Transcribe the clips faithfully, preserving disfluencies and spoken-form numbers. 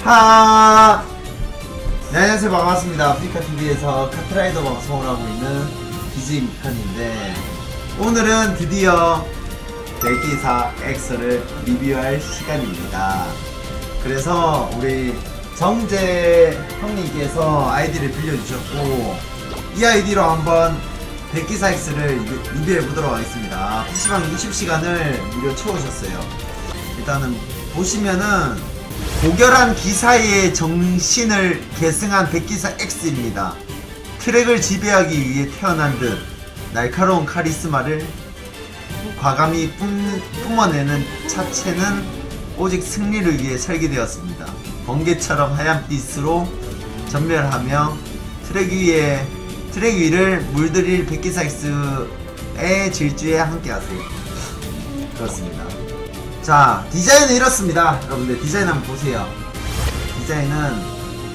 하. 네, 안녕하세요. 반갑습니다. 아프리카티비에서 카트라이더 방송을 하고 있는 비지 미칸인데, 오늘은 드디어 백이사 엑스를 리뷰할 시간입니다. 그래서 우리 정재 형님께서 아이디를 빌려주셨고, 이 아이디로 한번 백이사 엑스를 리뷰해보도록 하겠습니다. 피시방 육십 시간을 무려 채우셨어요. 일단은 보시면은 고결한 기사의 정신을 계승한 백기사 X입니다. 트랙을 지배하기 위해 태어난 듯 날카로운 카리스마를 과감히 뿜, 뿜어내는 차체는 오직 승리를 위해 설계되었습니다. 번개처럼 하얀 빛으로 전멸하며 트랙 위에 트랙 위를 물들일 백기사 X의 질주에 함께하세요. 그렇습니다. 자, 디자인은 이렇습니다. 여러분들 디자인 한번 보세요. 디자인은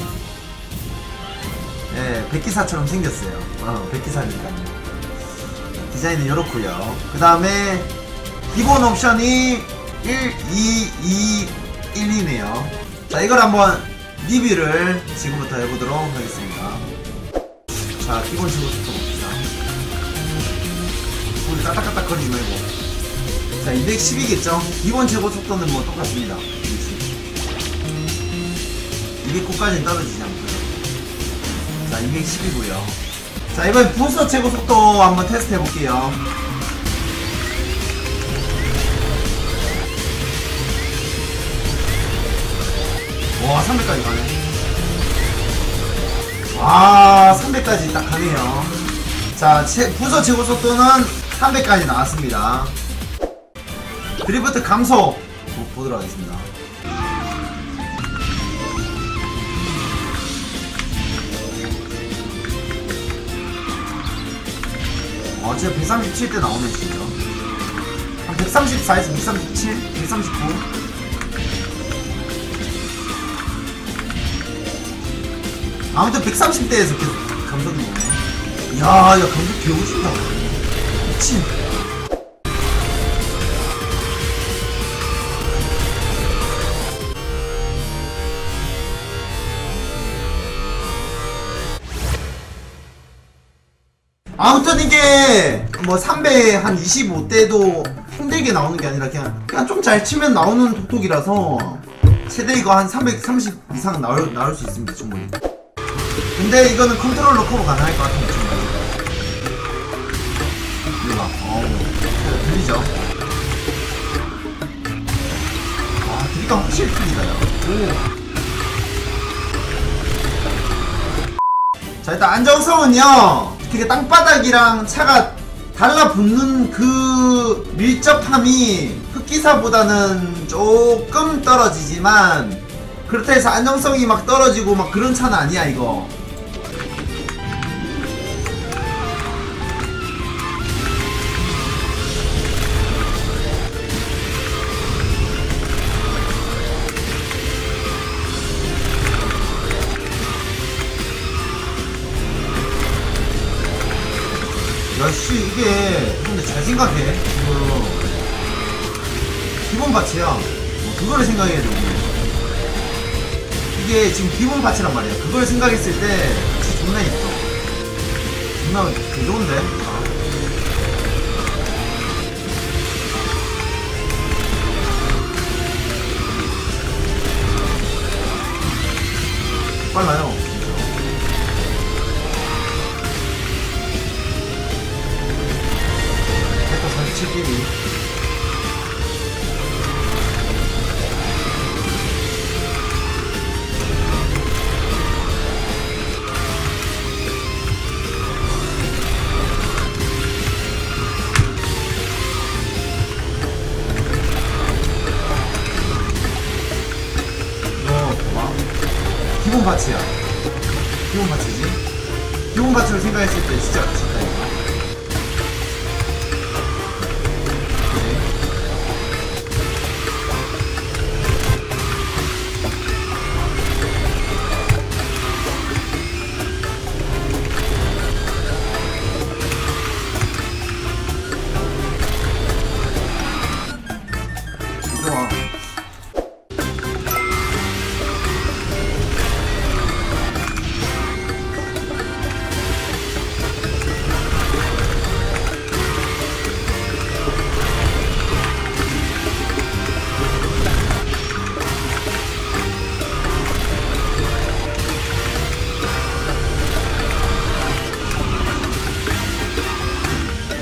예, 백기사처럼 생겼어요. 어, 백기사니까요. 디자인은 이렇고요. 그 다음에 기본 옵션이 일, 이, 이, 일이네요. 자, 이걸 한번 리뷰를 지금부터 해보도록 하겠습니다. 자, 기본 지구부터 봅시다. 우리 까딱까딱 거리지 말고. 자, 이백십이겠죠? 기본 최고 속도는 뭐 똑같습니다. 이백구까지는 떨어지지 않고요. 자, 이백십이고요. 자, 이번엔 부스터 최고 속도 한번 테스트 해볼게요. 와, 삼백까지 가네. 아, 삼백까지 딱 가네요. 자, 부스터 최고 속도는 삼백까지 나왔습니다. 드리프트 감속 보도록 하겠습니다. 어, 진짜 백삼십칠 대 나오네, 진짜. 한 백삼십사에서 백삼십칠, 백삼십구. 아무튼 백삼십 대에서 계속 감속이 오네. 야, 야, 감속 개오진다. 미친. 아무튼 이게 뭐 삼백 한 이십오 대도 힘들게 나오는 게 아니라 그냥 그냥 좀 잘 치면 나오는 톡톡이라서 최대 이거 한 삼백삼십 이상 나올, 나올 수 있습니다, 충분히. 근데 이거는 컨트롤러 커버 가능할 것 같은데, 충분히. 이거 봐. 어우, 들리죠? 아, 들리니까 확실히 틀리다, 야. 오. 자, 일단 안정성은요, 되게 땅바닥이랑 차가 달라붙는 그 밀접함이 흑기사보다는 조금 떨어지지만, 그렇다 해서 안정성이 막 떨어지고 막 그런 차는 아니야, 이거. 야씨, 이게 근데 잘 생각해. 이거 기본 파츠야. 뭐 그거를 생각해야 돼. 이게 지금 기본 파츠란 말이야. 그걸 생각했을 때 진짜 존나 예뻐. 존나 개 좋은데. 아. 빨라요. 사십칠 개미. 이거 봐봐. 기본 파츠야. 기본 파츠지. 기본 파츠를 생각했을 때 진짜 진짜 이거.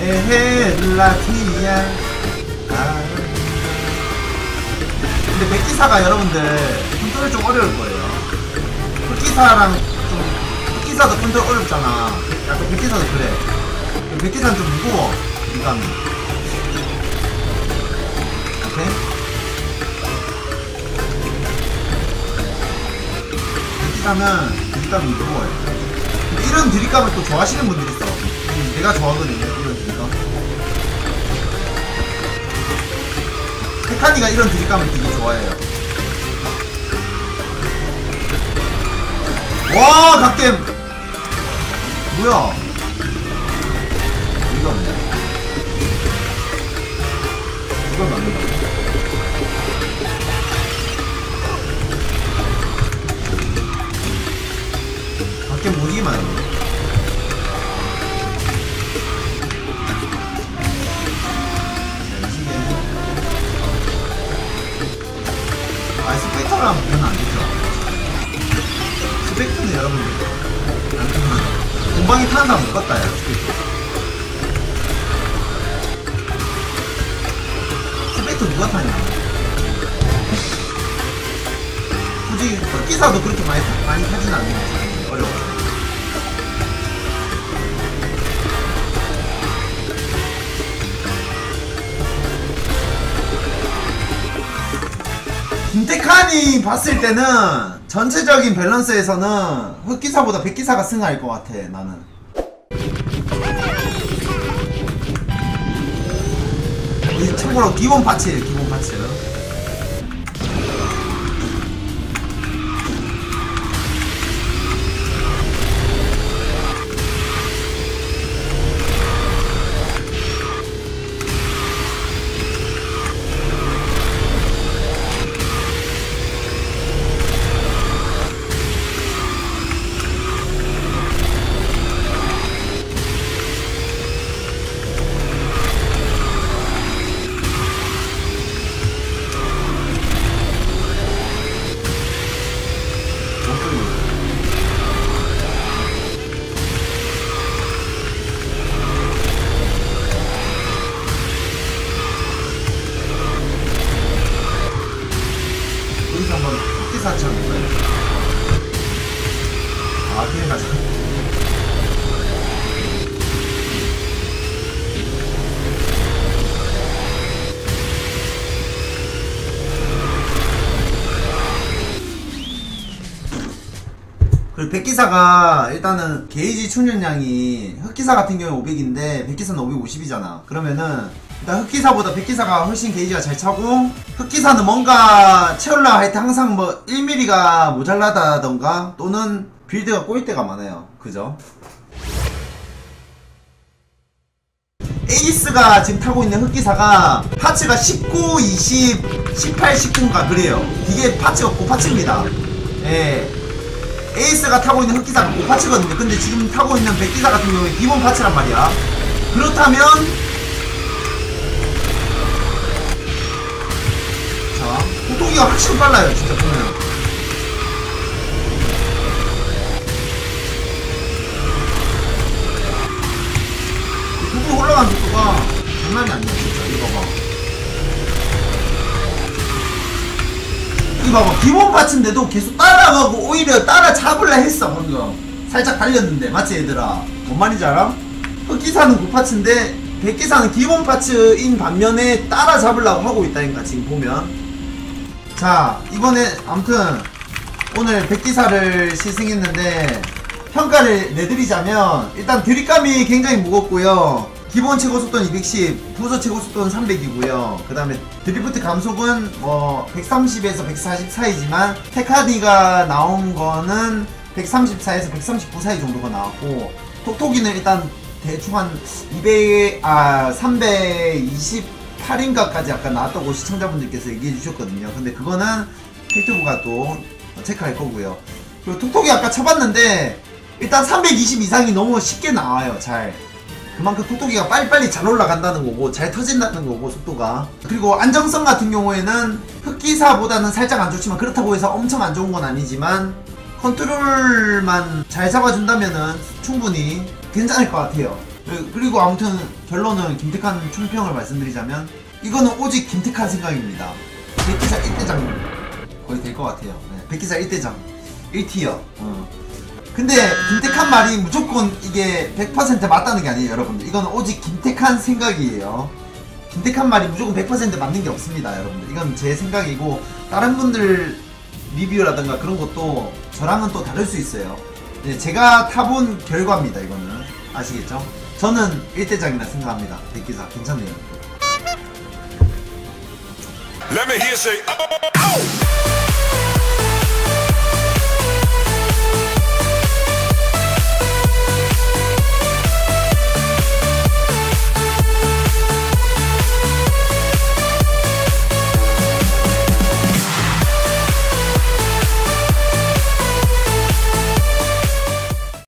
에헤 라티야. 아. 근데 백기사가 여러분들 컨트롤 좀 어려울 거예요. 흑기사랑 좀 흑기사도 컨트롤 어렵잖아. 약간 백기사도 그래. 백기사는 좀 무거워. 인감이. 오케이? 백기사는 드립감이 무거워요. 근데 이런 드립감을 또 좋아하시는 분들이 있어. 내가 좋아하거든요. 이런 드립감. 테카니가 이런 드립감을 되게 좋아해요. 와, 갓겜! 뭐야? 이거 없네. 이건 맞는다. 갓겜 오지게 많네. 아, 스펙터를 하면 보면 안 되죠. 스펙터는 여러분들 공방에 타는 사람 못 봤다. 야 스펙터 스펙터 누가 타냐. 굳이 흑기사도 그렇게 많이, 타, 많이 타진 않는 거지. 어려워. 김태칸이 봤을 때는 전체적인 밸런스에서는 흑기사보다 백기사가 승할 것 같아. 나는 참고로 기본 파츠 기본 파츠 흑기사처럼 입어야 아, 그냥 가자. 그리고 백기사가 일단은 게이지 충전량이 흑기사 같은 경우에 오백인데 백기사는 오백오십이잖아. 그러면은 일단 흑기사보다 백기사가 훨씬 게이지가 잘 차고, 흑기사는 뭔가 채우려 할 때 항상 뭐 일 밀리미터가 모자라다던가 또는 빌드가 꼬일 때가 많아요. 그죠? 에이스가 지금 타고 있는 흑기사가 파츠가 십구, 이십, 십팔, 십구인가 그래요. 이게 파츠가 고파츠입니다. 예. 에이스가 타고 있는 흑기사가 고파츠거든요. 근데 지금 타고 있는 백기사 같은 경우에 기본 파츠란 말이야. 그렇다면 자, 호동이가 확실히 빨라요. 진짜 보면 호동 올라간 속도가 장난이 아니야. 진짜 이거 봐봐. 이거 봐봐. 기본 파츠인데도 계속 따라가고 오히려 따라잡으려 했어. 방금 살짝 달렸는데 맞지 얘들아? 뭔 말인지 알아? 흑기사는 고파츠인데 백기사는 기본 파츠인 반면에 따라잡으려고 하고 있다니까 지금 보면. 자, 이번에 아무튼 오늘 백기사를 시승했는데 평가를 내드리자면 일단 드립감이 굉장히 무겁고요. 기본 최고 속도는 이백십, 부서 최고 속도는 삼백이고요. 그 다음에 드리프트 감속은 뭐 백삼십에서 백사십 사이지만 테카니가 나온 거는 백삼십사에서 백삼십구 사이 정도가 나왔고, 톡톡이는 일단 대충 한 이백, 아, 삼백이십팔인가까지 아까 나왔다고 시청자분들께서 얘기해 주셨거든요. 근데 그거는 팩트부가 또 체크할 거고요. 그리고 톡톡이 아까 쳐봤는데 일단 삼백이십 이상이 너무 쉽게 나와요. 잘. 그만큼 톡톡이가 빨리빨리 잘 올라간다는 거고 잘 터진다는 거고 속도가. 그리고 안정성 같은 경우에는 흑기사보다는 살짝 안 좋지만 그렇다고 해서 엄청 안 좋은 건 아니지만 컨트롤만 잘 잡아준다면은 충분히 괜찮을 것 같아요. 그리고 아무튼 결론은 김택한 총평을 말씀드리자면 이거는 오직 김택한 생각입니다. 백기사 일 대장 거의 될 것 같아요. 네, 백기사 일 대장 일 티어. 어. 근데 김택한 말이 무조건 이게 백 퍼센트 맞다는 게 아니에요, 여러분들. 이건 오직 김택한 생각이에요. 김택한 말이 무조건 백 퍼센트 맞는 게 없습니다, 여러분들. 이건 제 생각이고 다른 분들 리뷰라든가 그런 것도 저랑은 또 다를 수 있어요. 네, 제가 타본 결과입니다, 이거는. 아시겠죠? 저는 일 대장이라 생각합니다. 백기사 괜찮네요. Let me hear say, oh, oh.